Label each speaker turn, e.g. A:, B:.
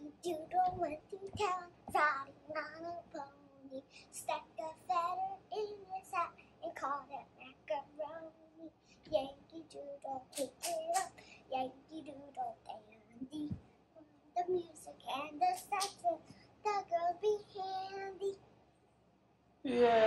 A: Yankee Doodle went to town, riding on a pony. Stuck a feather in his hat and called it macaroni. Yankee Doodle, pick it up. Yankee Doodle dandy. The music and the saxophone, the girls be handy.
B: Yeah.